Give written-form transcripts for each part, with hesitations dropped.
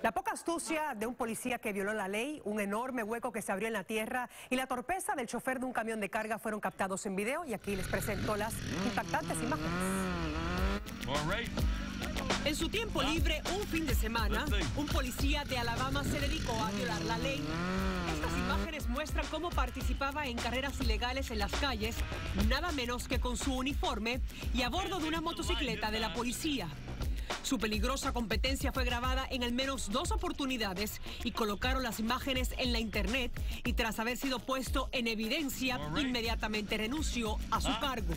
La poca astucia de un policía que violó la ley, un enorme hueco que se abrió en la tierra y la torpeza del chofer de un camión de carga fueron captados en video y aquí les presento las impactantes imágenes. En su tiempo libre, un fin de semana, un policía de Alabama se dedicó a violar la ley. Estas imágenes muestran cómo participaba en carreras ilegales en las calles, nada menos que con su uniforme y a bordo de una motocicleta de la policía. Su peligrosa competencia fue grabada en al menos 2 oportunidades y colocaron las imágenes en la internet y tras haber sido puesto en evidencia, inmediatamente renunció a su cargo.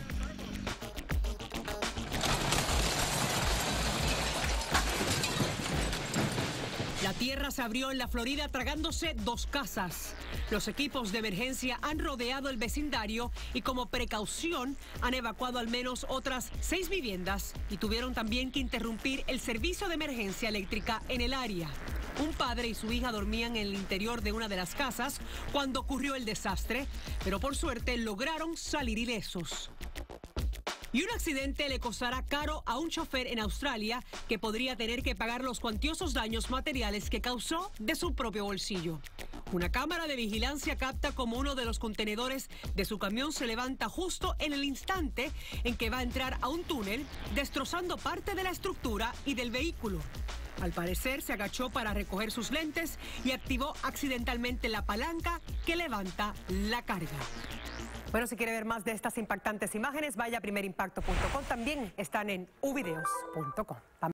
La tierra se abrió en la Florida tragándose 2 casas. Los equipos de emergencia han rodeado el vecindario y como precaución han evacuado al menos otras 6 viviendas y tuvieron también que interrumpir el servicio de emergencia eléctrica en el área. Un padre y su hija dormían en el interior de una de las casas cuando ocurrió el desastre, pero por suerte lograron salir ilesos. Y un accidente le costará caro a un chofer en Australia que podría tener que pagar los cuantiosos daños materiales que causó de su propio bolsillo. Una cámara de vigilancia capta como uno de los contenedores de su camión se levanta justo en el instante en que va a entrar a un túnel, destrozando parte de la estructura y del vehículo. Al parecer se agachó para recoger sus lentes y activó accidentalmente la palanca que levanta la carga. Bueno, si quiere ver más de estas impactantes imágenes, vaya a primerimpacto.com. También están en uvideos.com.